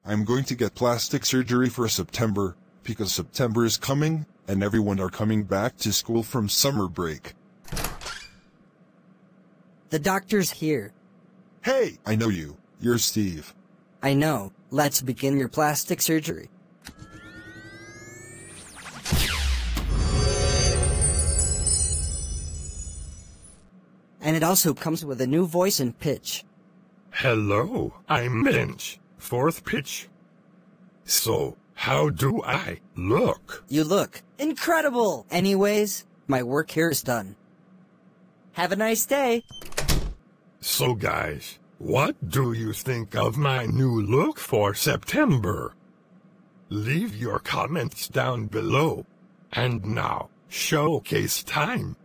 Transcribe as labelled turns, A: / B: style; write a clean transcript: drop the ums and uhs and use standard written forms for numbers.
A: I'm going to get plastic surgery for September, because September is coming, and everyone are coming back to school from summer break.
B: The doctor's here.
A: Hey, I know you. You're Steve.
B: I know. Let's begin your plastic surgery. And it also comes with a new voice and pitch.
C: Hello, I'm Minch. Fourth pitch. So, how do I look?
B: You look incredible! Anyways, my work here is done. Have a nice day.
C: So guys, what do you think of my new look for September? Leave your comments down below. And now, showcase time.